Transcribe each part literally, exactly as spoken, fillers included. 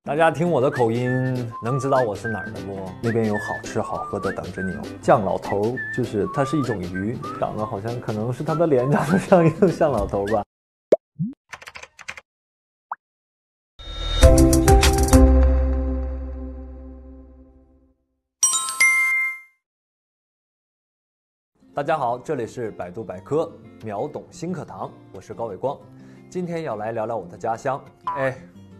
大家听我的口音，能知道我是哪儿的不？那边有好吃好喝的等着你哦。酱老头就是它是一种鱼，长得好像可能是它的脸长得像一个像老头吧。大家好，这里是百度百科秒懂新课堂，我是高伟光，今天要来聊聊我的家乡。哎。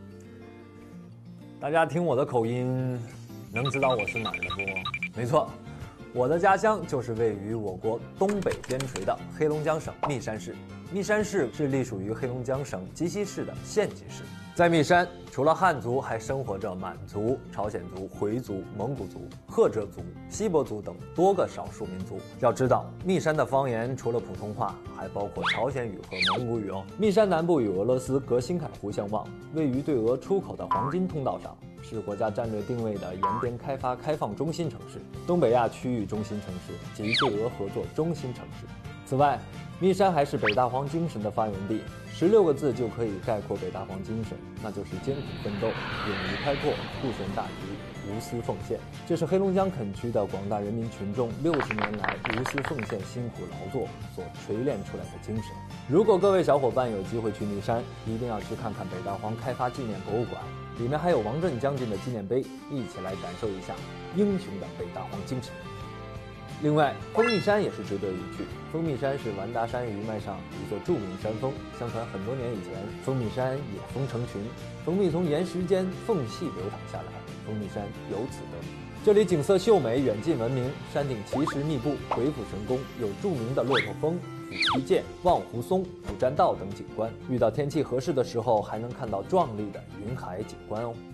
大家听我的口音，能知道我是哪儿的不？没错，我的家乡就是位于我国东北边陲的黑龙江省密山市。密山市是隶属于黑龙江省鸡西市的县级市。在密山，除了汉族，还生活着满族、朝鲜族、回族、蒙古族、赫哲族、锡伯族等多个少数民族。要知道，密山的方言除了普通话，还包括朝鲜语和蒙古语哦。密山南部与俄罗斯隔辛海湖相望，位于对俄出口的黄金通道上，是国家战略定位的沿边开发开放中心城市，东北亚区域中心城市及对俄合作中心城市。此外，密山还是北大荒精神的发源地，十六个字就可以概括北大荒精神，那就是艰苦奋斗、勇于开拓、顾全大局、无私奉献。这是黑龙江垦区的广大人民群众六十年来无私奉献、辛苦劳作所锤炼出来的精神。如果各位小伙伴有机会去密山，一定要去看看北大荒开发纪念博物馆，里面还有王震将军的纪念碑，一起来感受一下英雄的北大荒精神。另外，蜂蜜山也是值得一去。蜂蜜山是完达山余脉上一座著名山峰，相传很多年以前，蜂蜜山野蜂成群，蜂蜜从岩石间缝隙流淌下来，蜂蜜山由此得名。这里景色秀美，远近闻名，山顶奇石密布，鬼斧神工，有著名的骆驼峰、虎皮涧、望湖松、虎栈道等景观。遇到天气合适的时候，还能看到壮丽的云海景观哦。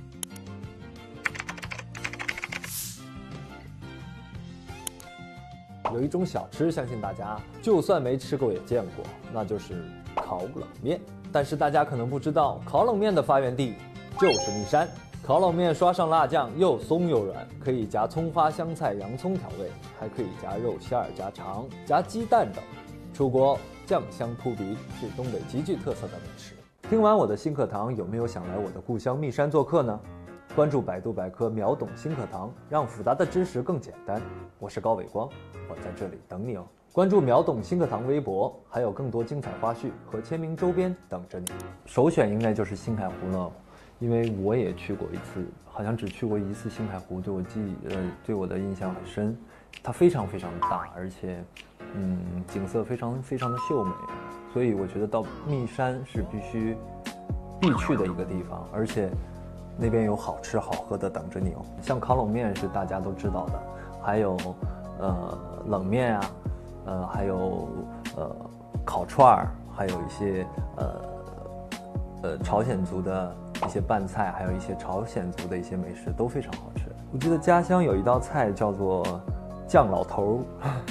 有一种小吃，相信大家就算没吃过也见过，那就是烤冷面。但是大家可能不知道，烤冷面的发源地就是密山。烤冷面刷上辣酱，又松又软，可以夹葱花、香菜、洋葱调味，还可以夹肉馅儿、夹肠、夹鸡蛋等。出锅酱香扑鼻，是东北极具特色的美食。听完我的新课堂，有没有想来我的故乡密山做客呢？关注百度百科秒懂新课堂，让复杂的知识更简单。我是高伟光，我在这里等你哦。关注秒懂新课堂微博，还有更多精彩花絮和签名周边等着你。首选应该就是星海湖了，因为我也去过一次，好像只去过一次星海湖，对我记忆呃对我的印象很深。它非常非常大，而且嗯景色非常非常的秀美，所以我觉得到密山是必须必去的一个地方，而且那边有好吃好喝的等着你哦。像烤冷面是大家都知道的，还有呃冷面啊，呃还有呃烤串儿，还有一些呃呃朝鲜族的一些拌菜，还有一些朝鲜族的一些美食都非常好吃。我记得家乡有一道菜叫做酱老头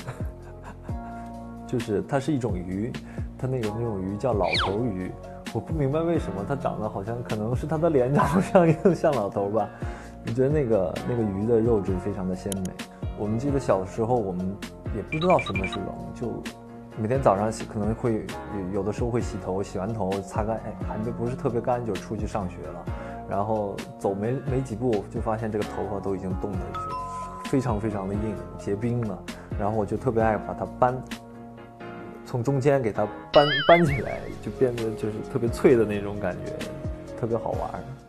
就是它是一种鱼，它那个那种鱼叫老头鱼。我不明白为什么它长得好像，可能是它的脸长得像一个像老头吧。我觉得那个那个鱼的肉质非常的鲜美。我们记得小时候我们也不知道什么是冷，就每天早上洗可能会有的时候会洗头，洗完头擦干，哎还没不是特别干就出去上学了，然后走没没几步就发现这个头发都已经冻得就非常非常的硬结冰了，然后我就特别爱把它搬。从中间给它搬搬起来，就变得就是特别脆的那种感觉，特别好玩。